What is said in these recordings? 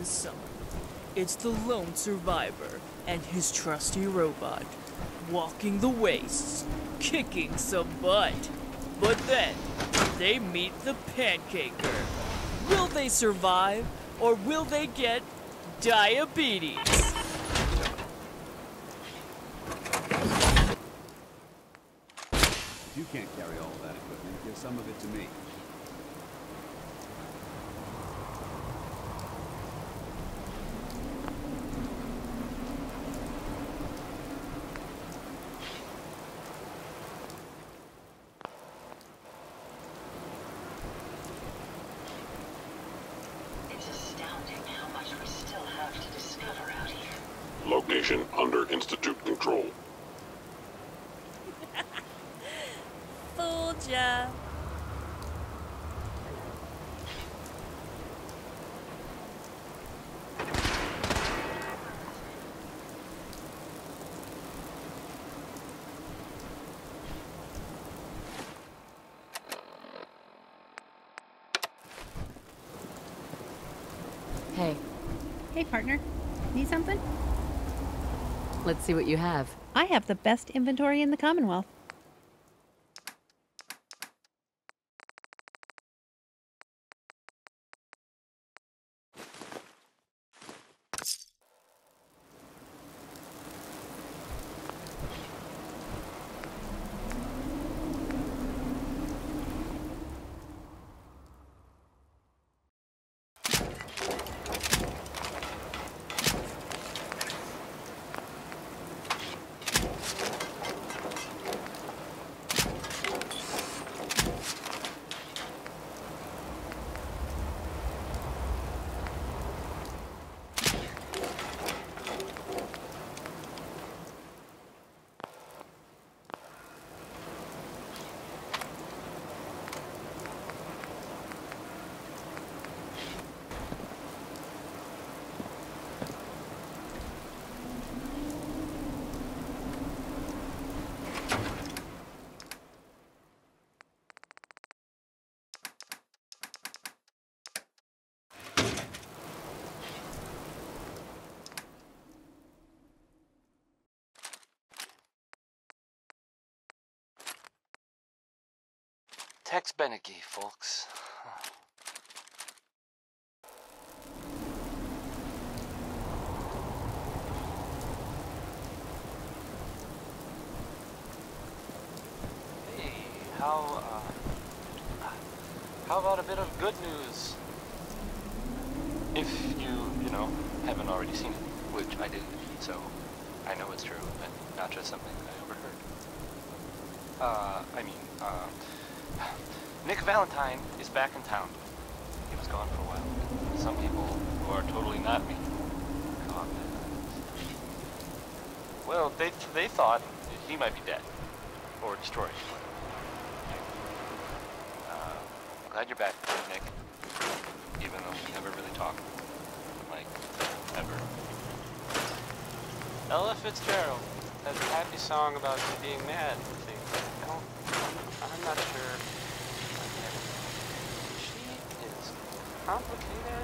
son. It's the lone survivor and his trusty robot, walking the wastes, kicking some butt. But then, they meet the Pancaker. Will they survive, or will they get diabetes? You can't carry all of that equipment. Give some of it to me. Location under Institute control. Fooled ya. Hey. Hey, partner. Need something? Let's see what you have. I have the best inventory in the Commonwealth. Tex Beneke, folks. Hey, how about a bit of good news? If you know, haven't already seen it, which I did, so I know it's true, and not just something I overheard. Nick Valentine is back in town. He was gone for a while. Some people who are totally not me. Well, they thought he might be dead. Or destroyed. I'm glad you're back, Nick. Even though we never really talked. Like, ever. Ella Fitzgerald has a happy song about being mad, I think. I'm not sure. She is complicated.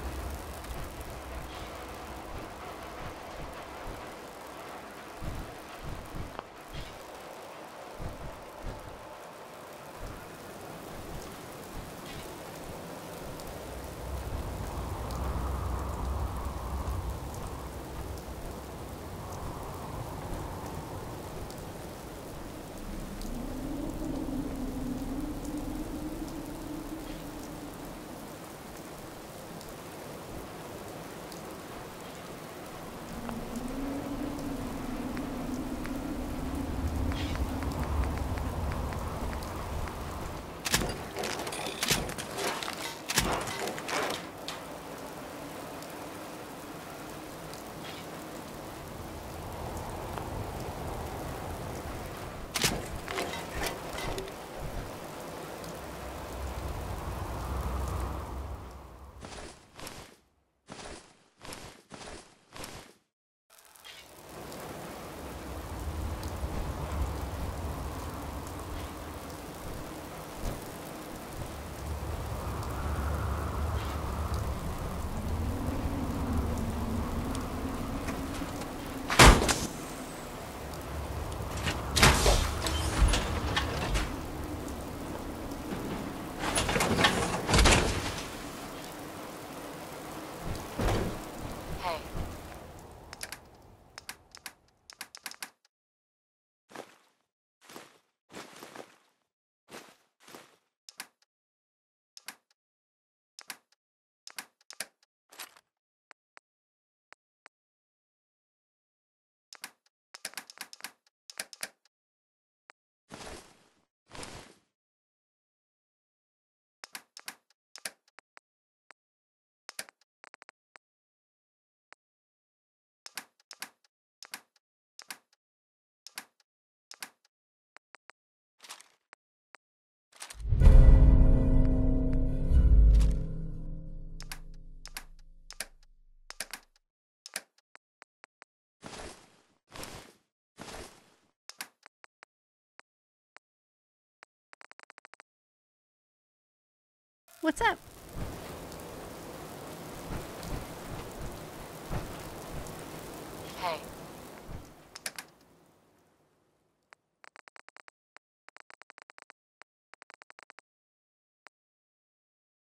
What's up?